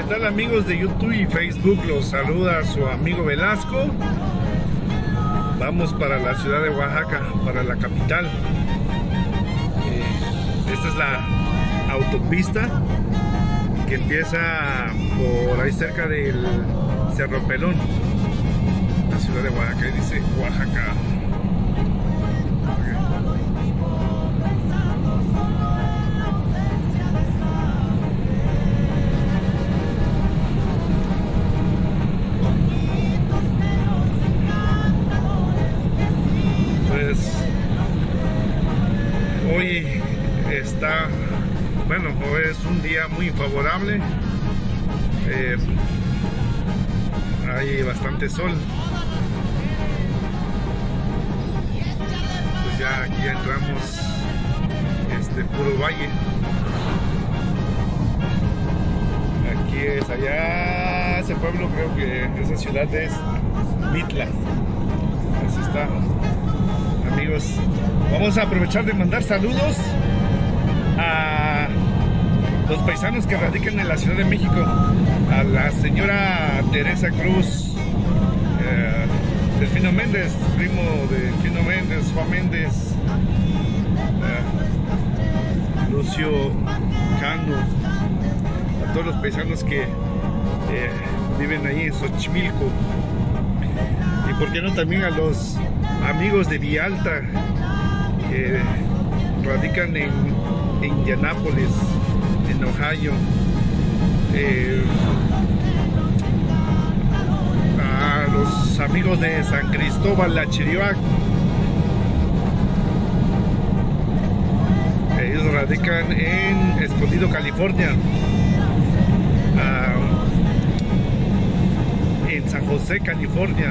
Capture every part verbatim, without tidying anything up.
tal, amigos de YouTube y Facebook? Los saluda su amigo Velasco. Vamos para la ciudad de Oaxaca, para la capital. Eh, esta es la autopista que empieza por ahí cerca del Cerro Pelón, la ciudad de Oaxaca, y dice Oaxaca. Hoy está, bueno, hoy es un día muy favorable, eh, hay bastante sol, pues ya aquí entramos, este puro valle, aquí es, allá ese pueblo, creo que esa ciudad es Mitla, así está. Amigos, vamos a aprovechar de mandar saludos a los paisanos que radican en la Ciudad de México, a la señora Teresa Cruz, eh, Delfino Méndez, primo de Delfino Méndez, Juan Méndez, eh, Lucio Cano, a todos los paisanos que eh, viven ahí en Xochimilco, y por qué no también a los amigos de Villalta que radican en, en Indianápolis, en Ohio, eh, a los amigos de San Cristóbal, La Chiriac, ellos radican en Escondido, California, uh, en San José, California.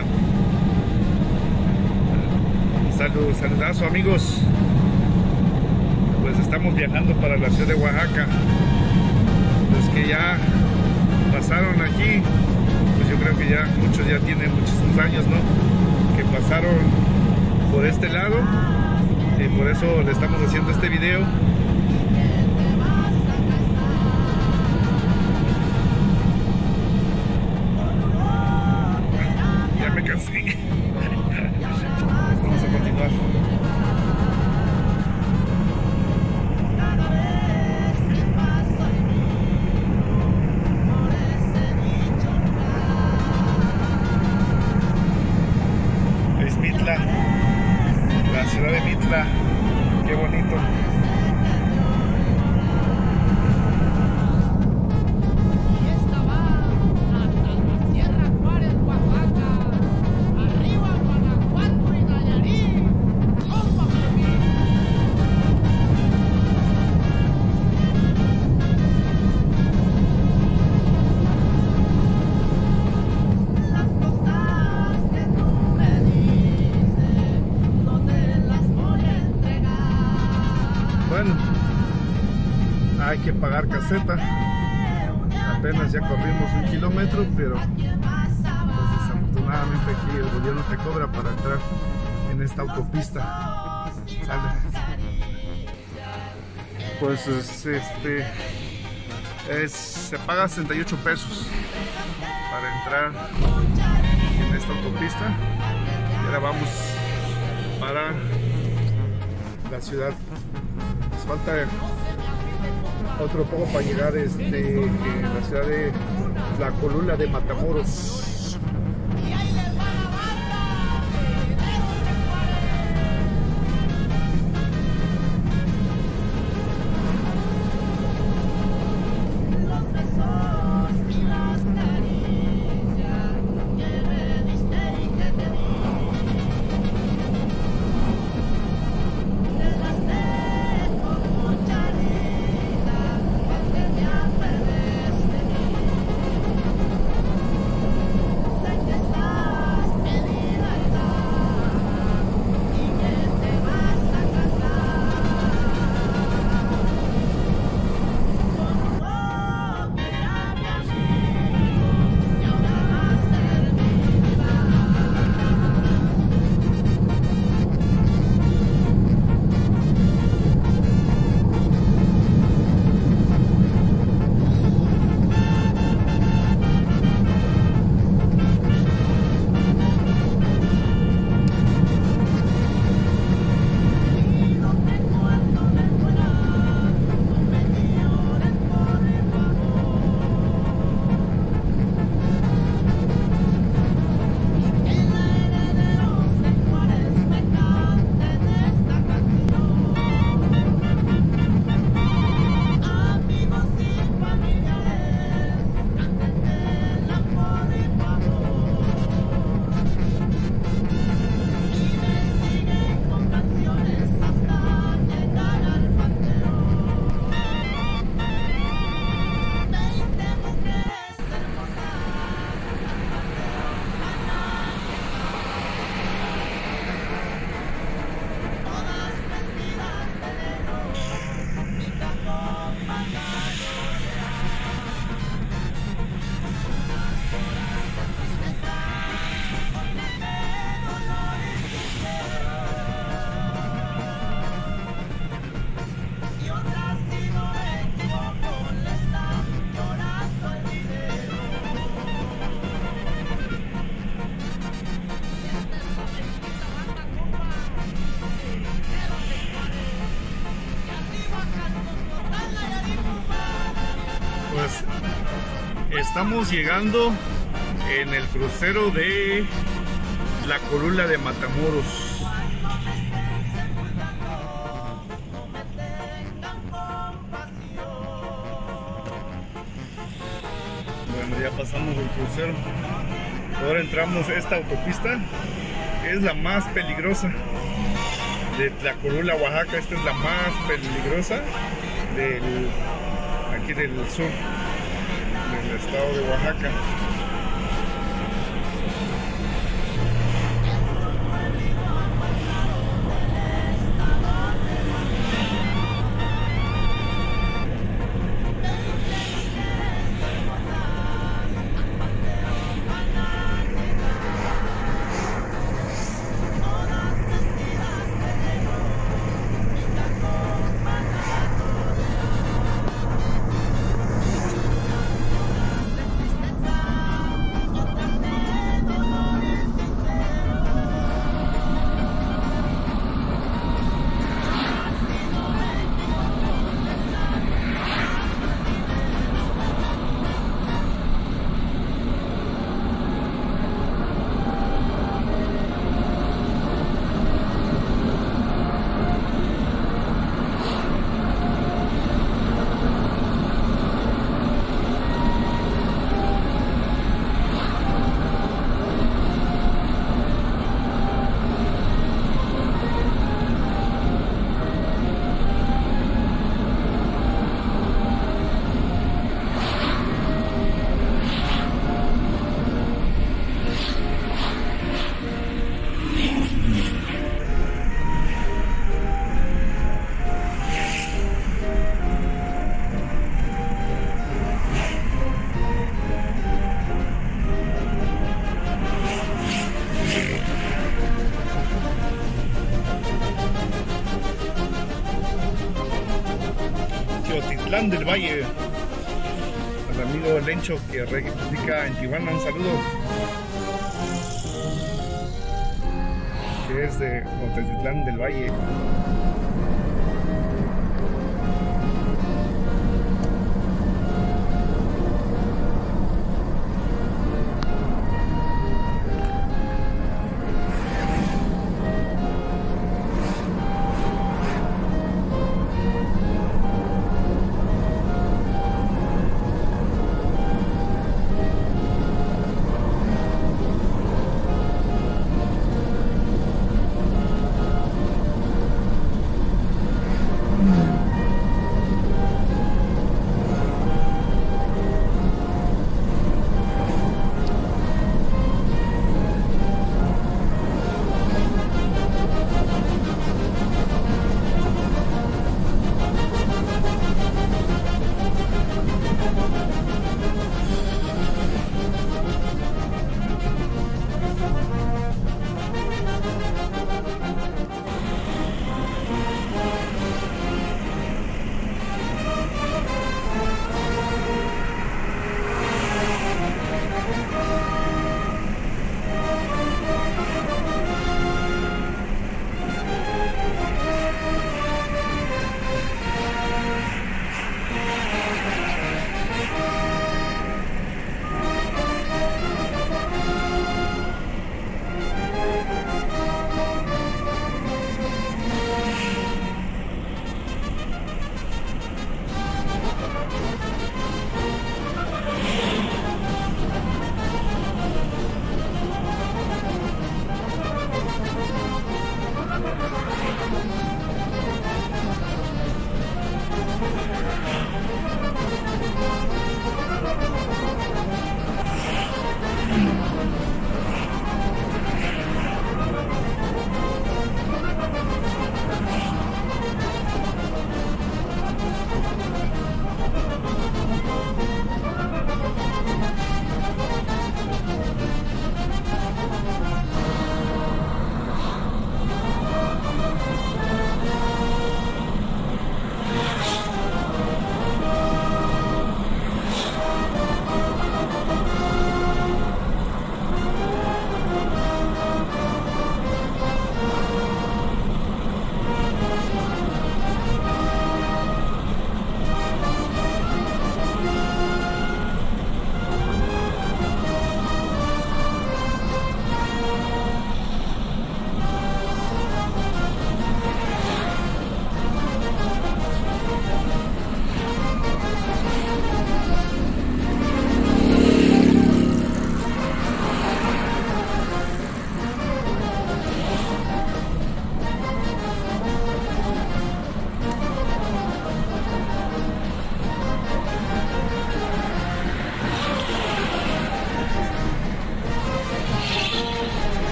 Salud, saludazo, amigos. Pues estamos viajando para la ciudad de Oaxaca. Los que ya pasaron aquí, pues yo creo que ya muchos ya tienen muchísimos años, ¿no? Que pasaron por este lado, y por eso le estamos haciendo este video. Ya me cansé. Vamos a continuar. Es Mitla, la ciudad de Mitla. Qué bonito. Bueno, hay que pagar caseta. Apenas ya corrimos un kilómetro, pero pues, desafortunadamente aquí el gobierno te cobra para entrar en esta autopista. ¿Sale? Pues es, este es, se paga sesenta y ocho pesos para entrar en esta autopista. Y ahora vamos para la ciudad. Nos falta otro poco para llegar este, a la ciudad de Tlacolula de Matamoros. Pues estamos llegando en el crucero de la Colula de Matamoros. Bueno, ya pasamos el crucero. Ahora entramos a esta autopista. Es la más peligrosa de Tlacolula, Oaxaca. Esta es la más peligrosa del, aquí del sur del estado de Oaxaca. Teotitlán del Valle. Al amigo Lencho que radica en Tijuana, un saludo. Que es de Teotitlán del Valle.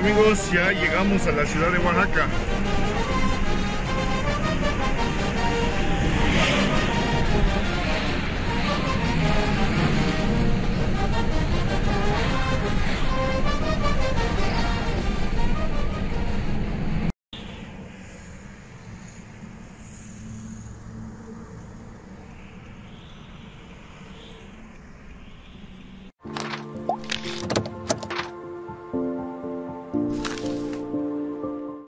amigos, ya llegamos a la ciudad de Oaxaca.